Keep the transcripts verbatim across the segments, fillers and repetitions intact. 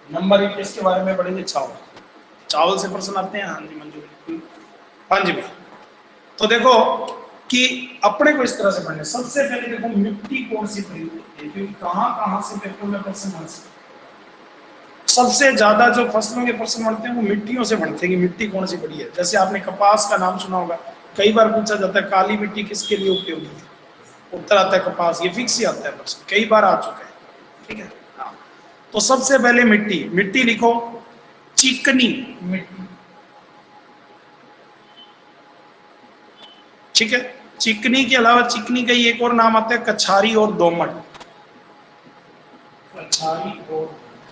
Number एक किसके बारे में पढ़ेंगे? चावल। चावल से प्रश्न आते हैं। हाँ जी मंजू बिल्कुल। हाँ जी भाई। तो देखो कि अपने को इस तरह से पढ़ने, सबसे पहले देखो मिट्टी कौन सी प्रयुक्त होती है, क्योंकि कहां कहां से पेपर में प्रश्न बन सकते। सबसे ज्यादा जो फसलों के प्रश्न बनते हैं वो मिट्टियों से बनते हैं कि मिट्टी कौन सी बड़ी है। जैसे आपने कपास का नाम सुना होगा, कई बार पूछा जाता है काली मिट्टी किसके लिए उपयोगी है, उत्तर आता है कपास। ये फिक्स ही आता है प्रश्न, कई बार आ चुका है। ठीक है। हाँ। तो सबसे पहले मिट्टी, मिट्टी लिखो चिकनी मिट्टी। ठीक है। चिकनी के अलावा चिकनी का ही एक और नाम आता है कछारी और दोमट। कछारी और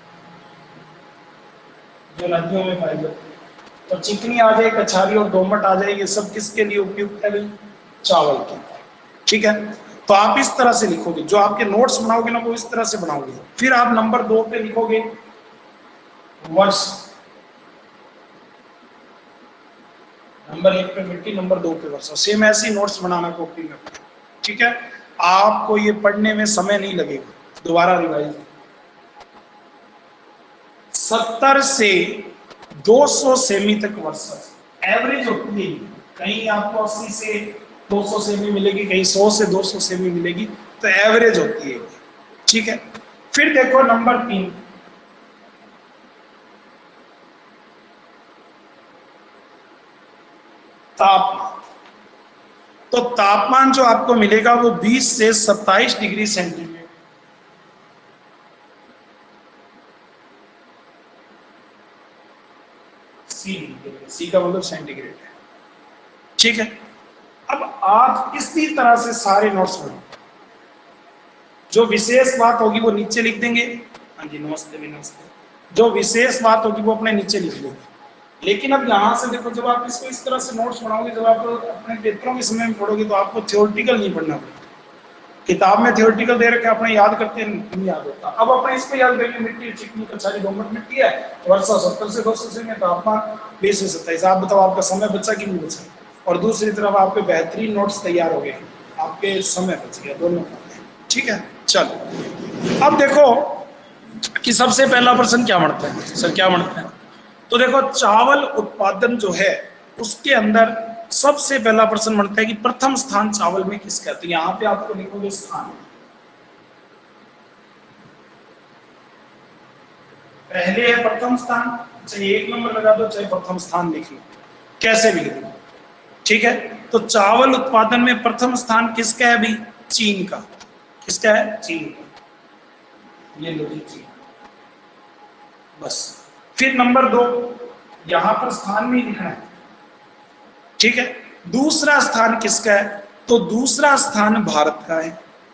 जो नदियों में पाई जाती है, तो चिकनी आ जाए, कछारी और दोमट आ जाए, ये सब किसके लिए उपयुक्त है भाई? चावल के। ठीक है। तो आप इस तरह से लिखोगे, जो आपके नोट्स बनाओगे ना वो इस तरह से बनाओगे। फिर आप नंबर दो पे लिखोगे वर्ष। नंबर एक पे मिट्टी, नंबर दो पे वर्षा। सेम ऐसे ही नोट्स बनाना कॉपी में। ठीक है। आपको ये पढ़ने में समय नहीं लगेगा। दोबारा रिवाइज। सत्तर से दो सौ सेमी तक वर्षा एवरेज होती है। कहीं आपको अस्सी से दो सौ सेमी मिलेगी, कहीं सौ से दो सौ सेमी मिलेगी, तो एवरेज होती है। ठीक है। फिर देखो नंबर तीन, तापमान। तो तापमान जो आपको मिलेगा वो बीस से सत्ताईस डिग्री सेंटीग्रेड। सी सी का मतलब सेंटीग्रेड है। ठीक है। अब आप इसी तरह से सारे नोट्स बनाओ। जो विशेष बात होगी वो नीचे लिख देंगे। हाँ जी नमस्ते भी नमस्ते। जो विशेष बात होगी वो अपने नीचे लिख लेंगे। लेकिन अब यहाँ से देखो, जब आप इसको इस तरह से नोट्स बनाओगे, जब आप अपने पेपरों के समय में पढ़ोगे तो आपको थ्योरेटिकल नहीं पढ़ना पड़ेगा। किताब में थ्योरेटिकल दे रखे, अपने याद करते नहीं याद होता। अब अपने इसको याद करेंगे, मिट्टी चिकनी कछारी दोमट मिट्टी है, वर्षा सत्तर से दो सौ से में, तापमान बीस से सत्ताईस। आप बताओ आपका समय बचा कि नहीं बचा? और दूसरी तरफ आपके बेहतरीन नोट्स तैयार हो गए, आपके समय बच गया दोनों। ठीक है। चलो अब देखो कि सबसे पहला प्रश्न क्या बनता है। सर क्या बनता है? तो देखो चावल उत्पादन जो है उसके अंदर सबसे पहला प्रश्न बनता है कि प्रथम स्थान चावल में किसका है। तो यहां पे आपको लिखोगे स्थान, पहले है प्रथम स्थान, चाहे एक नंबर लगा दो चाहे प्रथम स्थान लिख लो, कैसे भी लिख लो। ठीक है। तो चावल उत्पादन में प्रथम स्थान किसका है अभी? चीन का। किसका है? चीन का। ये लो जी चीन। बस। फिर नंबर दो, यहां पर स्थान में लिखना है। ठीक है। दूसरा स्थान किसका है? तो दूसरा स्थान भारत का है।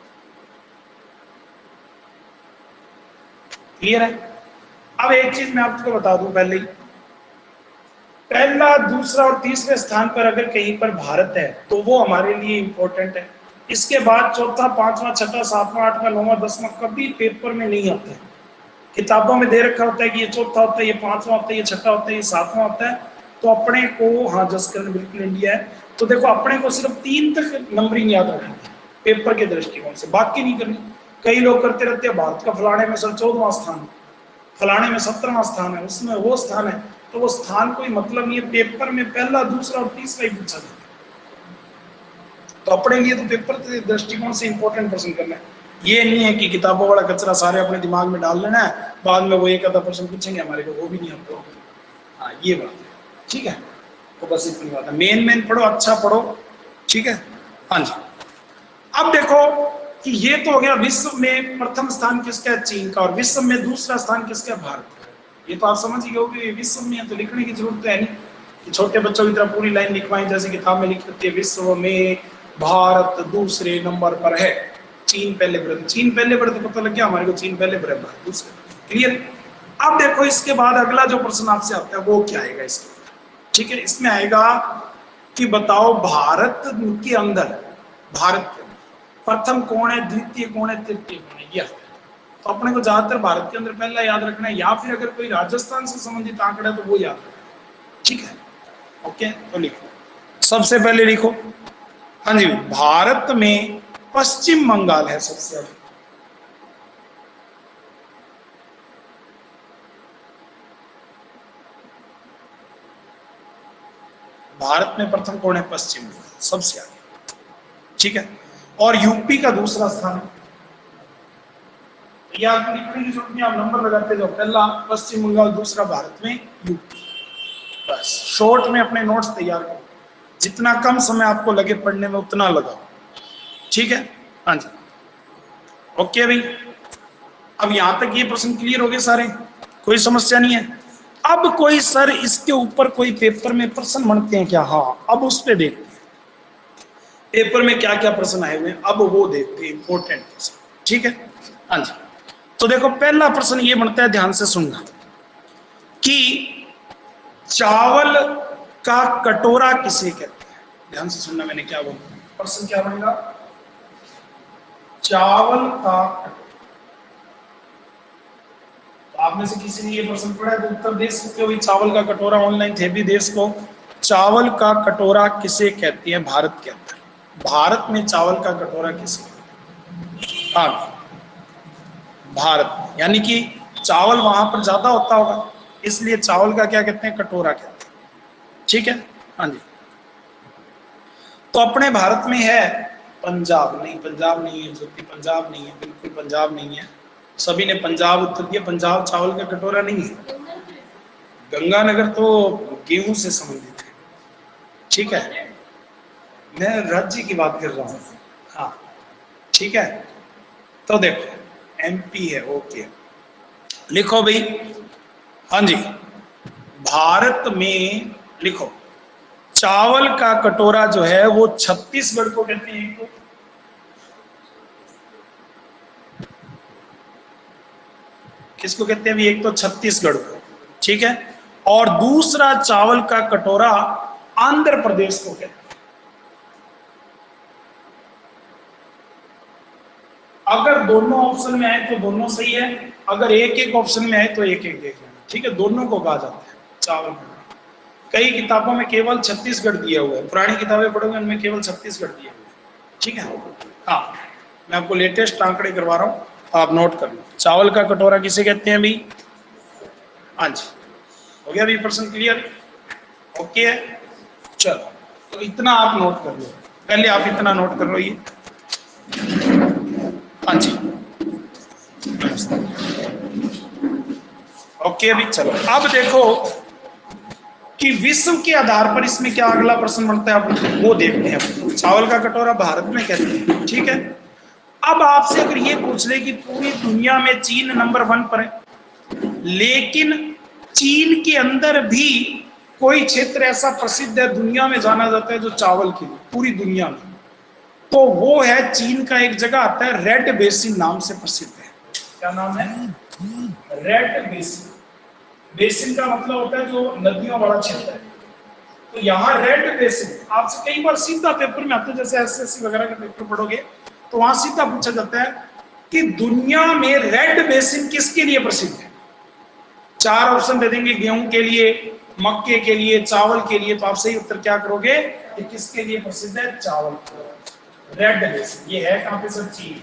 क्लियर है? अब एक चीज मैं आपको बता दूं पहले ही, पहला दूसरा और तीसरे स्थान पर अगर कहीं पर भारत है तो वो हमारे लिए इंपॉर्टेंट है। इसके बाद चौथा पांचवा छठा सातवां आठवां नौवां दसवां कभी पेपर में नहीं आता है। किताबों में दे रखा होता है कि ये चौथा होता है, ये पांचवा होता है, ये छठा होता है, ये सातवां होता है। तो अपने को, हाँ जसकरण बिल्कुल इंडिया है, तो देखो अपने को सिर्फ तीन तक नंबरिंग याद रखनी है पेपर के दृष्टिकोण से, बाकी नहीं करनी। कई लोग करते रहते हैं भारत का फलाने में सर चौदहवां स्थान, फलाने में सत्रहवां स्थान है, उसमें वो स्थान है। तो वो स्थान कोई मतलब नहीं है, पेपर में पहला दूसरा और तीसरा ही पूछा जाता है। तो अपने लिए तो पेपर के दृष्टिकोण से इंपॉर्टेंट प्रश्न करना है। ये नहीं है कि किताबों वाला कचरा सारे अपने दिमाग में डाल लेना है, बाद में वो एक आधा प्रश्न पूछेंगे हमारे को, वो भी नहीं आता। हाँ ये बात है। ठीक है। तो बस इतनी बात है, मेन मेन पढ़ो, अच्छा पढ़ो। ठीक है। हाँ जी। अब देखो कि ये तो हो गया विश्व में प्रथम स्थान किसका है? चीन का। और विश्व में दूसरा स्थान किसका है? भारत का। ये तो आप समझ गए हो कि विश्व में है तो लिखने की जरूरत है नहीं कि छोटे बच्चों की तरह पूरी लाइन लिखवाएं जैसे किताब में लिख देती है। विश्व में भारत दूसरे नंबर पर है, चीन पहले पर। चीन पहले पर तो पता लग गया हमारे को, चीन पहले पर है, भारत दूसरे। क्लियर? अब देखो इसके बाद अगला जो प्रश्न आपसे आता है वो क्या आएगा इसके। ठीक है। इसमें आएगा कि बताओ भारत के अंदर, भारत के प्रथम कौन है, द्वितीय कौन है, तृतीय कौन है, यह। तो अपने को ज्यादातर भारत के अंदर पहला याद रखना है, या फिर अगर कोई राजस्थान से संबंधित आंकड़ा है तो वो याद रखना। ठीक है। ओके। तो लिखो सबसे पहले लिखो, हाँ जी, भारत में पश्चिम बंगाल है सबसे अधिक। भारत में प्रथम कौन है? पश्चिम बंगाल, सबसे आगे, ठीक है। और यूपी का दूसरा स्थान है। याद लिखने की जरूरत नहीं, आप नंबर लगाते जाओ, पहला पश्चिम बंगाल, दूसरा भारत में यूपी। बस शॉर्ट में अपने नोट्स तैयार करो, जितना कम समय आपको लगे पढ़ने में उतना लगाओ, ठीक है। हाँ जी, ओके भाई। अब यहां तक ये प्रश्न क्लियर हो गए सारे, कोई समस्या नहीं है। अब कोई सर इसके ऊपर कोई पेपर में प्रश्न बनते हैं क्या? हाँ, अब उस पर देखते हैं पेपर में क्या क्या प्रश्न आए हुए हैं, अब वो देखते हैं इंपॉर्टेंट प्रश्न, ठीक है। हाँ जी, तो देखो पहला प्रश्न ये बनता है, ध्यान से सुनना, कि चावल का कटोरा किसे कहते हैं? ध्यान से सुनना, मैंने क्या बोला, प्रश्न क्या बनेगा? चावल का कटोरा। तो आप में से किसी ने ये प्रश्न पढ़ा है तो उत्तर दे सकते हो, चावल का कटोरा, ऑनलाइन थे भी देश को। चावल का कटोरा किसे कहते हैं भारत के अंदर? भारत में चावल का कटोरा किसे कहते हैं? हाँ, भारत, यानी कि चावल वहां पर ज्यादा होता होगा, इसलिए चावल का क्या कहते हैं? कटोरा कहते हैं, ठीक है। हाँ जी, तो अपने भारत में है पंजाब, नहीं पंजाब नहीं है ज्योति, पंजाब नहीं है, बिल्कुल पंजाब नहीं है। सभी ने पंजाब उत्तर दिया, पंजाब चावल का कटोरा नहीं है। गंगानगर तो गेहूं से संबंधित है, ठीक है, मैं राज्य की बात कर रहा हूँ। हाँ, ठीक है, तो देखो एमपी है, ओके, लिखो भाई। हाँ जी, भारत में लिखो, चावल का कटोरा जो है वो छत्तीसगढ़ को कहते हैं। तो किसको कहते हैं? एक तो छत्तीसगढ़ को, ठीक है, और दूसरा चावल का कटोरा आंध्र प्रदेश को कहते हैं। अगर दोनों ऑप्शन में आए तो दोनों सही है, अगर एक एक ऑप्शन में आए तो एक एक देख लेना, ठीक है। दोनों को कहा जाता है चावल का। कई किताबों में केवल छत्तीसगढ़ दिया हुआ है, पुरानी किताबें पढ़ोगे उनमें केवल छत्तीसगढ़ दिया हुआ है, ठीक है। हाँ, मैं आपको लेटेस्ट आंकड़े करवा रहा हूँ, आप नोट कर लो। चावल का कटोरा किसे कहते हैं भाई? हाँ जी, हो गया अभी प्रश्न क्लियर? ओके है, चलो, तो इतना आप नोट कर लो, पहले आप इतना नोट कर लो ये। हाँ जी, ओके अभी चलो, अब देखो कि विश्व के आधार पर इसमें क्या अगला प्रश्न बनता है, अब वो देखते हैं। चावल का कटोरा भारत में कहते हैं, ठीक है। अब आपसे अगर ये पूछ ले कि पूरी दुनिया में चीन नंबर वन पर है, लेकिन चीन के अंदर भी कोई क्षेत्र ऐसा प्रसिद्ध है, दुनिया में जाना जाता है जो चावल के लिए, पूरी दुनिया में, तो वो है चीन का एक जगह आता है, रेड बेसिन नाम से प्रसिद्ध है। क्या नाम है? Red basin. बेसिन का मतलब होता है जो नदियों वाला क्षेत्र है, तो यहाँ रेड बेसिन आपसे कई बार सीधा पेपर में आते हैं, जैसे एसएससी वगैरह के पेपर पढ़ोगे तो वहां सीधा पूछा जाता है कि दुनिया में रेड बेसिन किसके लिए प्रसिद्ध है। चार ऑप्शन दे देंगे, गेहूं के लिए, मक्के के लिए, चावल के लिए, तो आप सही उत्तर क्या करोगे कि किसके लिए प्रसिद्ध है? चावल। रेड बेसिन ये है कहां पे सर? चीन।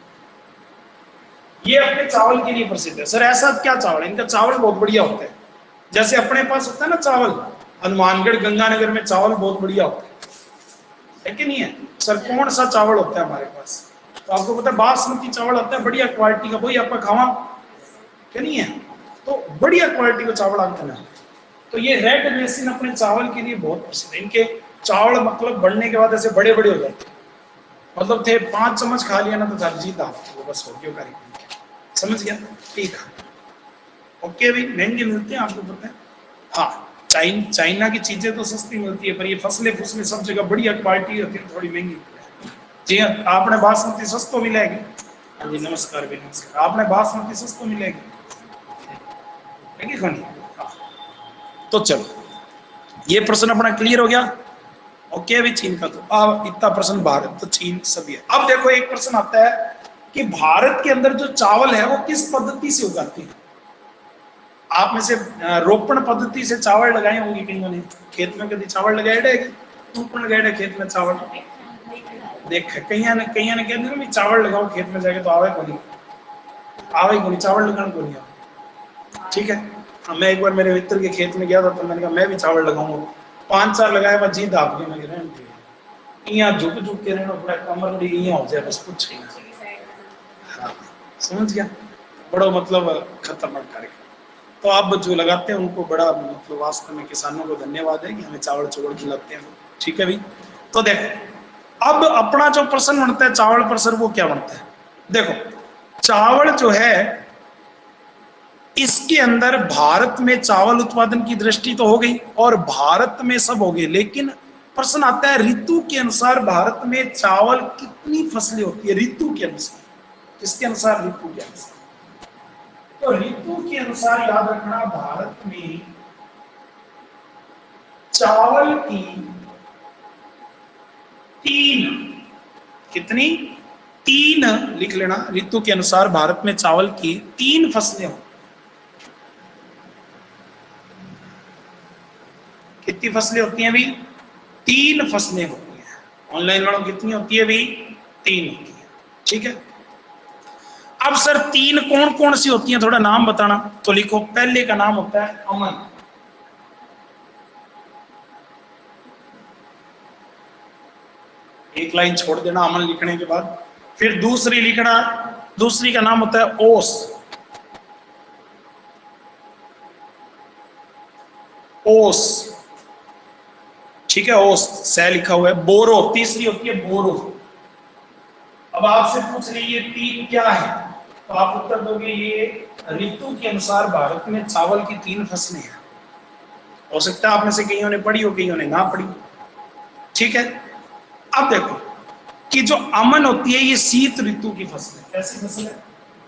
ये अपने चावल के लिए प्रसिद्ध है। सर ऐसा क्या चावल है? इनका चावल बहुत बढ़िया होता है, जैसे अपने पास होता है ना चावल, हनुमानगढ़ गंगानगर में चावल बहुत बढ़िया होता है, है कि नहीं है? सर कौन सा चावल होता है हमारे पास? तो आपको पता है बासमती चावल होता है बढ़िया क्वालिटी का, वही आपका खावा, क्या नहीं है? तो बढ़िया क्वालिटी का चावल आपका ना। तो ये रेड बेसिन अपने चावल के लिए बहुत प्रसिद्ध है। इनके चावल मतलब बढ़ने के बाद ऐसे बड़े बड़े हो जाते हैं, मतलब थे पांच चम्मच खा लिया ना तो सर जीता वो बस हो गया कार्यक्रम, समझ गया? ठीक है, ओके भाई, महंगे मिलते हैं आपको पता है। हाँ, चाइन चाइना की चीजें तो सस्ती मिलती है, पर ये फसलें फसलें सब जगह बढ़िया क्वालिटी होती है, थोड़ी महंगी। जी हाँ, आपने बासमती सस्तो मिलेगी। हाँ जी, नमस्कार भी नमस्कार। आपने बासमती सस्तो मिलेगी, खानी। तो चलो, ये प्रश्न अपना क्लियर हो गया। ओके अभी चीन का, तो अब इतना प्रश्न भारत तो चीन सभी है। अब देखो एक प्रश्न आता है कि भारत के अंदर जो चावल है वो किस पद्धति से उगाते हैं। आप में से रोपण पद्धति से चावल लगाए होंगे कईयों ने, खेत में कभी चावल लगाए रहेगी, रोपण लगाए खेत में चावल देख, कईया ने कईया ने कहते हैं चावल लगाओ खेत में जाके, तो आवे को नहीं, आवे को नहीं, चावल लगाना को नहीं। ठीक है, मैं एक बार मेरे मित्र के खेत में गया था तो मैंने कहा मैं भी चावल लगाऊंगा, पांच चार लगाए मैं जी दाब के लगे रहने यहाँ झुक झुक के रहना बड़ा कमर यहाँ हो जाए बस कुछ नहीं। हाँ समझ गया, बड़ा मतलब खतरनाक कार्यक्रम। तो आप जो लगाते हैं उनको बड़ा मतलब वास्तव में किसानों को धन्यवाद है कि हमें चावल चुवल खिलाते हैं। ठीक है भाई, तो देखो अब अपना जो प्रश्न बनता है चावल पर सर वो क्या बनता है। देखो चावल जो है इसके अंदर भारत में चावल उत्पादन की दृष्टि तो हो गई और भारत में सब हो गए, लेकिन प्रश्न आता है ऋतु के अनुसार भारत में चावल कितनी फसलें होती है ऋतु के अनुसार। किसके अनुसार? ऋतु के अनुसार। तो ऋतु के अनुसार याद रखना भारत में चावल की तीन, कितनी? तीन लिख लेना, ऋतु के अनुसार भारत में चावल की तीन फसलें होती। कितनी फसलें होती हैं भाई? तीन फसलें होती हैं। ऑनलाइन वालों कितनी होती है भाई? तीन होती है। ठीक है, अब सर तीन कौन कौन सी होती हैं थोड़ा नाम बताना। तो लिखो, पहले का नाम होता है अमन, एक लाइन छोड़ देना अमन लिखने के बाद। फिर दूसरी लिखना, दूसरी का नाम होता है ओस, ओस। ठीक है, ओस सह लिखा हुआ है। बोरो तीसरी होती है बोरो। अब आपसे पूछ रही है तीन क्या है, तो आप उत्तर दोगे ये ऋतु के अनुसार भारत में चावल की तीन फसलें हैं। हो सकता है आप में से कईयों ने पढ़ी हो, कईयों ने ना पढ़ी। ठीक है, अब देखो कि जो अमन होती है ये शीत ऋतु की फसल है। कैसी फसल है?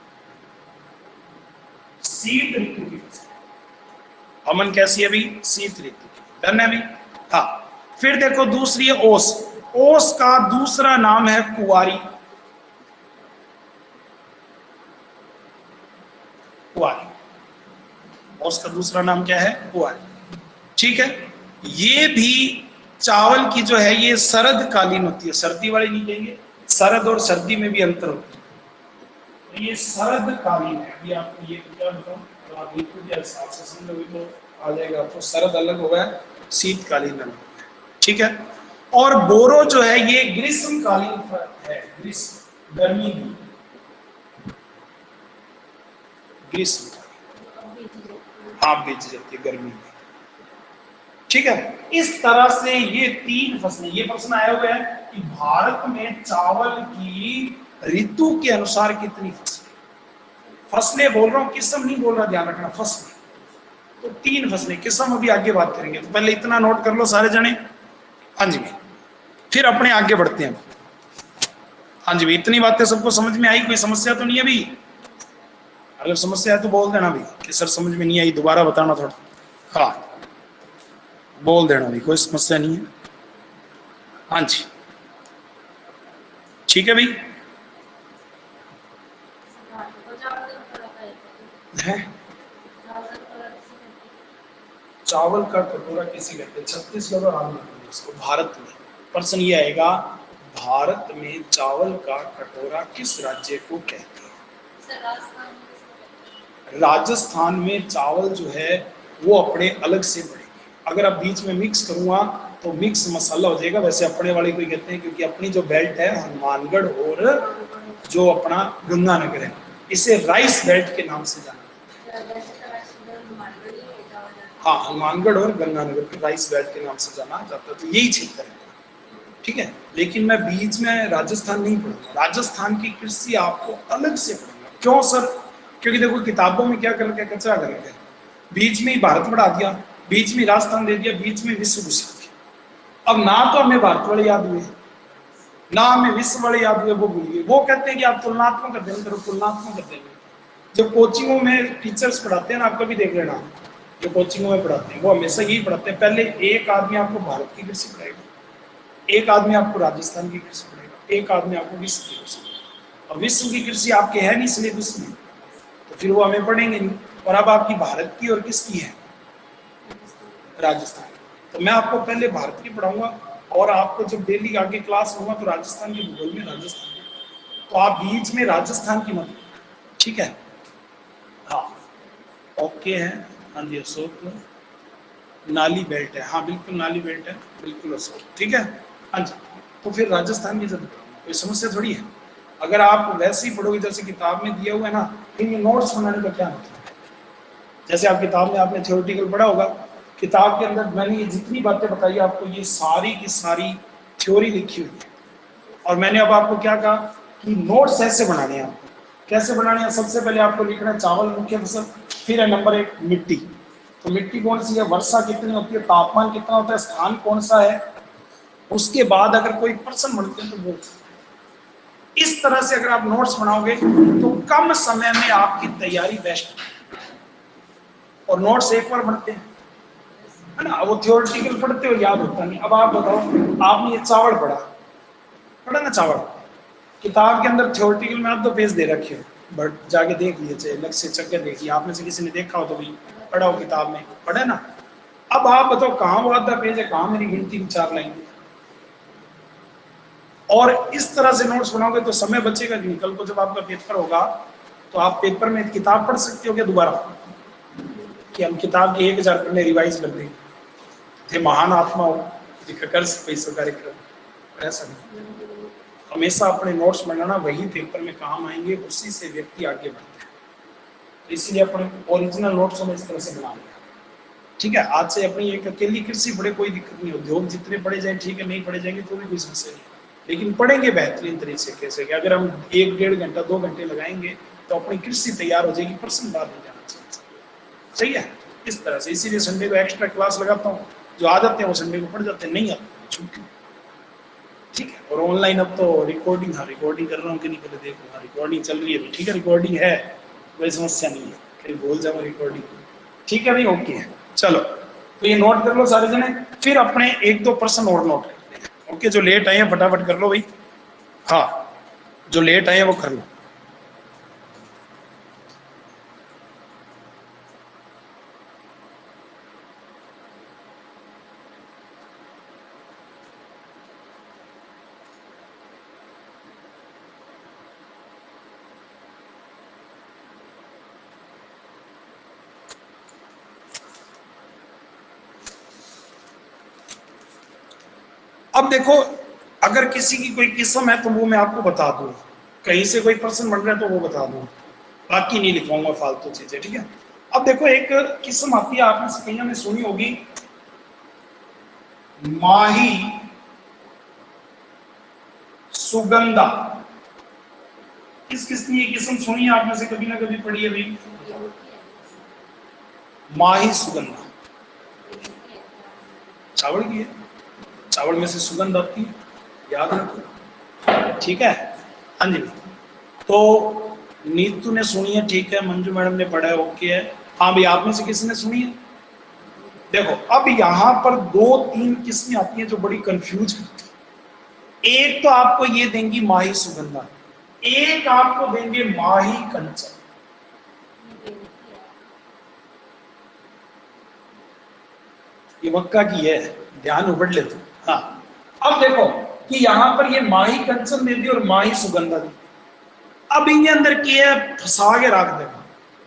शीत ऋतु की फसल। अमन कैसी है भाई? शीत ऋतु की। डन है भाई? हाँ। फिर देखो दूसरी है ओस, ओस का दूसरा नाम है कुवारी, कुवारी। ओस का दूसरा नाम क्या है? कुवारी। ठीक है, ये भी चावल की जो है ये शरद कालीन होती है, सर्दी वाली नहीं कहेंगे, शरद और सर्दी में भी अंतर होता है। तो ये शरद कालीन है। अभी आपको ये क्या बताऊं तो आप बिल्कुल भी हिसाब से समझोगे तो आ जाएगा। तो शरद अलग हो गया, शीतकालीन अलग हो गया। ठीक है, और बोरो जो है ये ग्रीष्मकालीन है, ग्रीष्म गर्मी की, ग्रीष्मकालीन आप बीत जाती है गर्मी में। ठीक है, इस तरह से ये तीन फसलें। ये प्रश्न आया हुआ है कि भारत में चावल की ऋतु के अनुसार कितनी फसलें, फसलें बोल रहा हूं किस्म नहीं बोल रहा, ध्यान रखना फसलें। तो तीन फसलें, किस्म अभी आगे बात करेंगे। तो पहले इतना नोट कर लो सारे जने। हाँ जी, फिर अपने आगे बढ़ते हैं। हाँ जी भाई, इतनी बातें सबको समझ में आई? कोई समस्या तो नहीं है भाई? अगर समस्या है तो बोल देना भाई कि सर समझ में नहीं आई, दोबारा बताना थोड़ा। हाँ बोल देना भाई, कोई समस्या नहीं है। हाँ जी ठीक है भाई। है चावल का कटोरा किसी कहते हैं? छत्तीसगढ़ और आंध्र प्रदेश को भारत में। प्रश्न ये आएगा भारत में चावल का कटोरा किस राज्य को कहते हैं? राजस्थान में चावल जो है वो अपने अलग से पड़ेंगे। अगर आप बीच में मिक्स करूंगा तो मिक्स मसाला हो जाएगा। वैसे अपने वाले को कहते हैं क्योंकि अपनी जो बेल्ट है हनुमानगढ़ और जो अपना गंगानगर है इसे राइस बेल्ट के नाम से जाना जाता है। हाँ हनुमानगढ़ और गंगानगर के राइस बेल्ट के नाम से जाना जाता है। तो यही क्षेत्र है। ठीक है, लेकिन मैं बीच में राजस्थान नहीं पढ़ूंगा। राजस्थान की कृषि आपको अलग से पढ़ूंगा। क्यों सर? क्योंकि देखो किताबों में क्या कर रखा है, कचरा कर रखा है। बीच में ही भारत बढ़ा दिया, बीच में राजस्थान दे दिया, बीच में विश्व घुसा दिया। अब ना तो हमें भारत वाले याद हुए ना हमें विश्व वाले याद हुए, वो भूल गए। वो कहते हैं कि आप तुलनात्मक अध्ययन करो, तुलनात्मक अध्ययन। जो कोचिंगों में टीचर्स पढ़ाते हैं ना, आप कभी देख लेना, जो कोचिंगों में पढ़ाते हैं वो हमेशा यही पढ़ाते हैं। पहले एक आदमी आपको भारत की कृषि पढ़ाएगा, एक आदमी आपको राजस्थान की कृषि पढ़ेगा, एक आदमी आपको विश्व की कृषि। अब विश्व की कृषि आपके है नहीं सिलेबस में, तो फिर वो हमें पढ़ेंगे नहीं। और अब आपकी भारत की और किसकी है? राजस्थान। तो मैं आपको पहले भारत की पढ़ाऊंगा और आपको जब डेली आगे क्लास होगा तो राजस्थान के भूगोल में राजस्थान। तो आप बीच में राजस्थान की मत, ठीक है? हाँ ओके है। हाँ जी अशोक, नाली बेल्ट है, हाँ बिल्कुल नाली बेल्ट है, बिल्कुल उसको ठीक है। हाँ जी, तो फिर राजस्थान की जब कोई समस्या थोड़ी है। अगर आप वैसे ही पढ़ोगे जैसे किताब में दिया हुआ है ना, फिर ये नोट्स बनाने का क्या मतलब है। जैसे आप किताब में आपने थ्योरेटिकल पढ़ा होगा, किताब के अंदर मैंने ये जितनी बातें बताई आपको, ये सारी की सारी थ्योरी लिखी हुई है। और मैंने अब आपको क्या कहा कि नोट्स ऐसे बनाने हैं आपको। कैसे बनाने हैं, सबसे पहले आपको लिखना है चावल मुख्य फसल, फिर है नंबर एक मिट्टी। तो मिट्टी कौन सी है, वर्षा कितनी होती है, तापमान कितना होता है, स्थान कौन सा है। उसके बाद अगर कोई पर्सन बनते हैं तो वो। इस तरह से अगर आप नोट्स बनाओगे तो कम समय में आपकी तैयारी बेस्ट। और नोट्स एक बार बनते हैं है ना, वो थियोरेटिकल पढ़ते हो याद होता नहीं। अब आप बताओ, आपने ये चावल पढ़ा पढ़ा ना चावल, किताब के अंदर थ्योरेटिकल में आप दो पेज दे रखे हो, बट जाके देख लीजिए, अलग से चक्कर देखिए, आप में से किसी ने देखा हो तो भी पढ़ा हो किताब में, पढ़ा ना। अब आप बताओ कहाँ वो आधा पेज है, कहाँ मेरी गिनती की चार लाइन। और इस तरह से नोट्स बनाओगे तो समय बचेगा नहीं। कल को जब आपका पेपर होगा तो आप पेपर में किताब पढ़ सकते हो क्या दोबारा, कि हम किताब के एक हजार पन्ने रिवाइज कर देंगे, थे महान आत्मा हो कर पैसों कार्यक्रम, ऐसा नहीं। हमेशा अपने नोट्स बनाना, वही पेपर में काम आएंगे, उसी से व्यक्ति आगे बढ़ता है। तो इसलिए अपने ओरिजिनल नोट्स हमें इस तरह से बना लिया, ठीक है। आज से अपनी एक अकेली कृषि पढ़े कोई दिक्कत नहीं, उद्योग जितने पढ़े जाए ठीक है, नहीं पढ़े जाएंगे तो भी कोई समस्या नहीं, लेकिन पढ़ेंगे बेहतरीन तरीके से कैसे कि अगर हम एक डेढ़ घंटा दो घंटे लगाएंगे तो अपनी कृषि तैयार हो जाएगी, पर्सन बाहर नहीं जाना चाहिए, सही है। इस तरह से इसीलिए संडे को एक्स्ट्रा क्लास लगाता हूँ, जो आ जाते हैं वो संडे को पढ़ जाते हैं, नहीं आते छुट्टी, ठीक है। और ऑनलाइन अब तो रिकॉर्डिंग, हाँ रिकॉर्डिंग कर रहा हूँ कि नहीं पहले देखो, हाँ रिकॉर्डिंग चल रही है अभी, ठीक है, रिकॉर्डिंग है, कोई समस्या नहीं है, कहीं भूल जाओ रिकॉर्डिंग, ठीक है भाई, ओके है। चलो तो ये नोट कर लो सारे जने, फिर अपने एक दो पर्सन और नोट करते हैं, ओके। जो लेट आए हैं फटाफट कर लो भाई, हाँ जो लेट आए हैं वो कर लो। अब देखो, अगर किसी की कोई किस्म है तो वो मैं आपको बता दूं, कहीं से कोई पर्सन बन रहा है तो वो बता दूं, बाकी नहीं लिखवाऊंगा फालतू चीजें, ठीक है। अब देखो एक किस्म आती है, आपने से कईयों ने सुनी होगी, माही सुगंधा। किस किस ने ये किस्म सुनी है आप में से, कभी ना कभी पढ़ी है भाई, माही सुगंधा। चावल की है, चावल में से सुगंध आती है, याद रखो, ठीक है। हाँ जी, तो नीतू ने सुनी है, ठीक है, मंजू मैडम ने पढ़ा है, ओके है। हाँ भाई, आप में से किसी ने सुनी है। देखो अब यहाँ पर दो तीन किस्में आती हैं जो बड़ी कंफ्यूज करती है। एक तो आपको ये देंगी माही सुगंधा, एक आपको देंगे माही कंचन। ये मक्का की है, ध्यान उबड़ ले तो। हाँ, अब देखो कि यहाँ पर ये माही कंचन दे दी और माही सुगंधा दी। अब इनके अंदर क्या फंसा के रख देगा,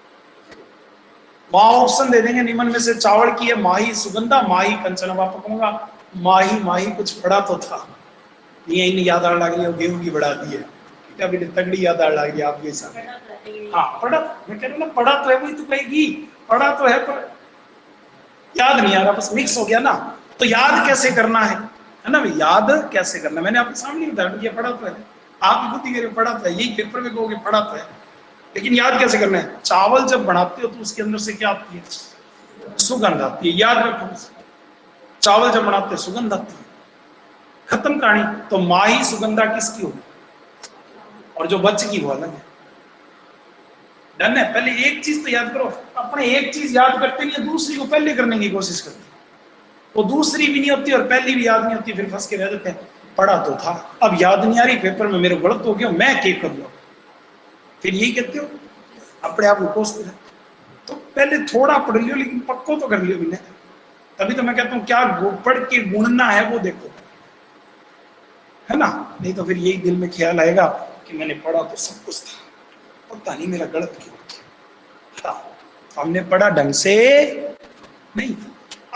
वहां ऑप्शन दे देंगे निम्न में से चावल की है माही सुगंधा माही कंचन। अब आपको कहूंगा माही माही कुछ पड़ा तो था, ये इन याद आने लग रही है, गेहूं की बढ़ा दी है, अभी तगड़ी याद आने लग रही है आपके साथ। हाँ पढ़ा, मैं कह रहा हूँ पढ़ा तो है, वही तो कहेगी पढ़ा तो है, पर याद नहीं आ रहा, बस मिक्स हो गया ना। तो याद कैसे करना है है ना भाई, याद कैसे करना, मैंने आपके सामने बताया, ये पढ़ा तो है, आप खुद ही कह रहे पढ़ा तो है, यही पेपर में कहोगे पढ़ा तो है, लेकिन याद कैसे करना है। चावल जब बनाते हो तो उसके अंदर से क्या आती है, सुगंध आती है, याद रखो, चावल जब बनाते हो सुगंध आती है, खत्म कहानी। तो माही सुगंधा किसकी होगी, और जो बच की वो अलग है, डन है। पहले एक चीज तो याद करो, अपने एक चीज याद करते नहीं, दूसरी को पहले करने की कोशिश करते, वो दूसरी भी नहीं होती और पहली भी याद नहीं होती, फिर फंस के रह जाते हैं। पढ़ा तो था, अब याद नहीं आ रही, पेपर में मेरे गलत हो गया, मैं क्या कर लूं, फिर यही कहते हो, अपने आप को कोसते रहे। तो पहले थोड़ा पढ़ लियो, लेकिन पक्को तो कर लियो मैंने, तभी तो मैं कहता हूँ क्या पढ़ के गुणना है वो देखो, है ना। नहीं तो फिर यही दिल में ख्याल आएगा कि मैंने पढ़ा तो सब कुछ था, पता नहीं मेरा गलत क्यों। हाँ, हमने पढ़ा ढंग से नहीं।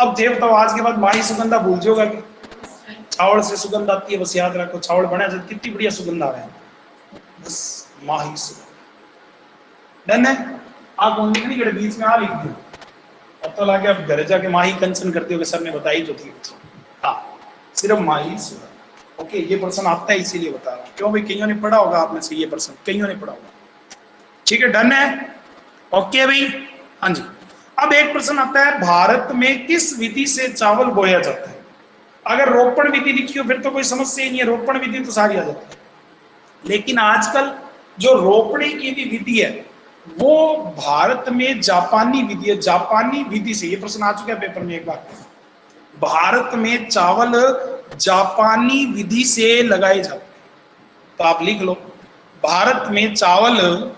अब ये बताओ आज के बाद माही सुगंधा भूल जाओगा कि चावल से सुगंध आती है, बस याद रखो चावल बना जब कितनी बढ़िया सुगंध आ रहा है, बस माही सुगंध। डन है। आप कौन लिखनी कड़े बीच में आ लिख दो, अब तो लाके आप घर जाके माही कंचन करते हो, सर ने बताई जो थी। हाँ सिर्फ माही सुगंध। ओके ये प्रश्न आता है इसीलिए बता रहा हूँ, क्यों भाई कईयों ने पढ़ा होगा आप में से ये प्रश्न, कईयों ने पढ़ा होगा। ठीक है डन है। ओके भाई हाँ जी। अब एक प्रश्न आता है भारत में किस विधि से चावल बोया जाता है। अगर रोपण विधि लिखी हो फिर तो कोई समस्या ही नहीं है, रोपण विधि तो सारी आ जाती है। लेकिन आजकल जो रोपणे की भी विधि है वो भारत में जापानी विधि है, जापानी विधि से। ये प्रश्न आ चुका है पेपर में एक बार, भारत में चावल जापानी विधि से लगाए जाते हैं। तो आप लिख लो भारत में चावल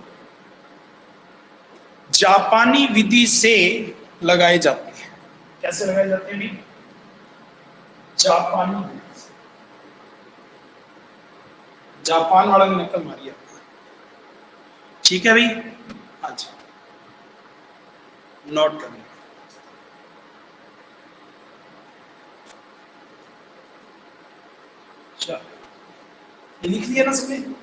जापानी विधि से लगाए जाते हैं। कैसे लगाए जाते हैं? जापानी विधि से। जापान वाला ने नकल मारी है। ठीक है भाई हाँ जी नोट करना। चलो ये लिख लिया ना सबने।